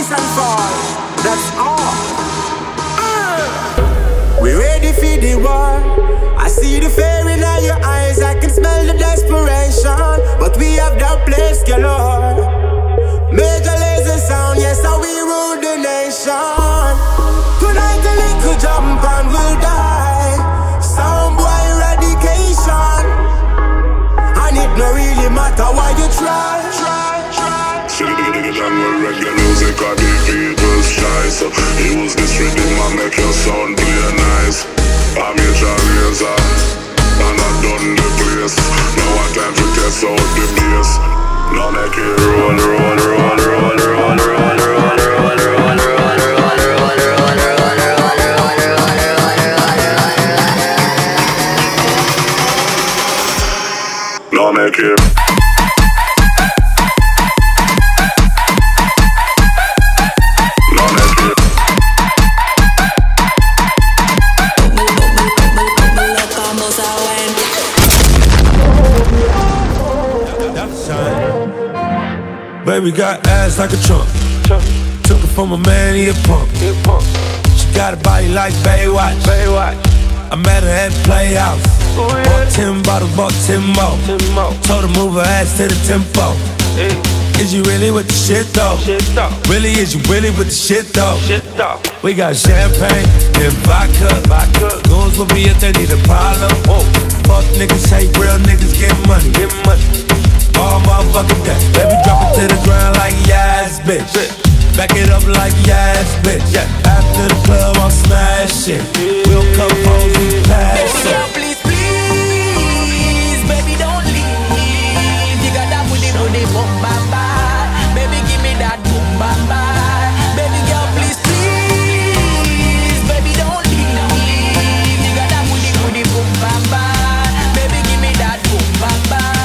rise and fall. That's all. We ready for the war. I see the fear in all your eyes, I can smell the desperation. But we have that place galore. Major laser sound, yes, how we rule the nation. Tonight a little jump and we'll die. Sound boy eradication. And it no really matter why you try. See the jungle reggae music, I defeat was shy. So use this rhythm and make your sound play nice. I'm your laser, and I done the place. Now I time to test out the bass. Now make it roll, roll, roll, roll, roll, roll, roll, roll, roll, roll, roll, roll. Now make it. Baby got ass like a trunk. Took it from a man, he a punk. She got a body like Baywatch. I met her at Playhouse. Bought 10 bottles, bought 10 more. Told her move her ass to the tempo. Is you really with the shit though? Really, is you really with the shit though? We got champagne and vodka. Goons will be if they need a problem. Fuck niggas hate real niggas get money. All motherfucking day. Baby drop it to the ground like yes, bitch. Back it up like yes, bitch. After the club I'll smash it. We'll come home and pass it. Please, please, baby don't leave. You got that booty, boom, bam, bam. Baby give me that boom, bam, bam. Baby girl, please, please, baby don't leave. You got that booty, boom, bam, bam. Baby give me that boom, bam, bam.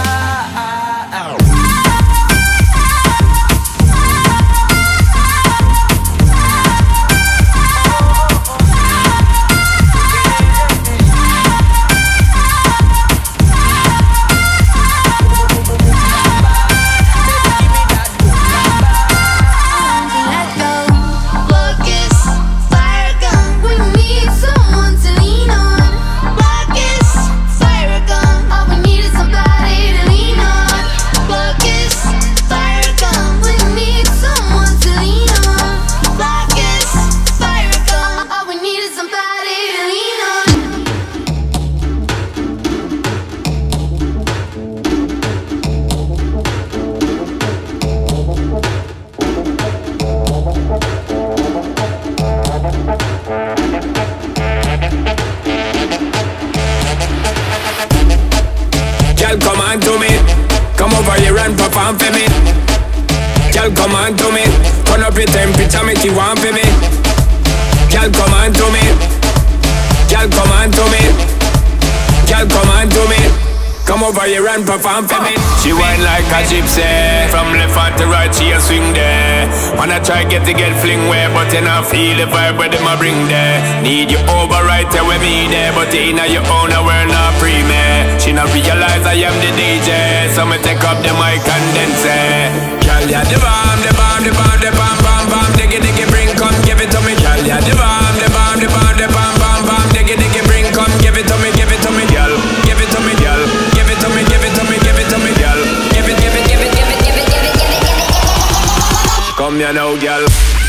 Come on to me, turn up your temperature, make you want for me. Girl, come on to me. Girl, come on to me. Girl, come on to me. Come over here and perform for me. She whine like a gypsy. From left hand to right, she a swing there. Wanna try get fling where, but you not feel the vibe where them a bring there. Need you over right there with me there, but you inna your own, we're not free, man. She not realize I am the DJ, so me take up the mic and then say, girl, yeah, the bomb, the bomb, the bomb, the bomb, bomb, bomb, diggy, diggy, bring, come give it to me. Girl, yeah, the bomb, the bomb, the bomb, the bomb, bomb, bomb, diggy, diggy, bring, come give it to me, girl. Give it to me, girl. Give it to me, give it to me, give it to me, girl. Give it, give it, give it, give it, give it, give it, give it, give it. Come here now, girl.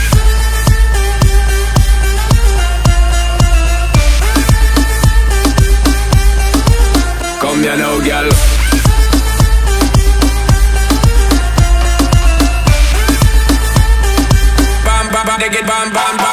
Come here now, girl. Bam, bam, bam, dig it, bam, bam, bam.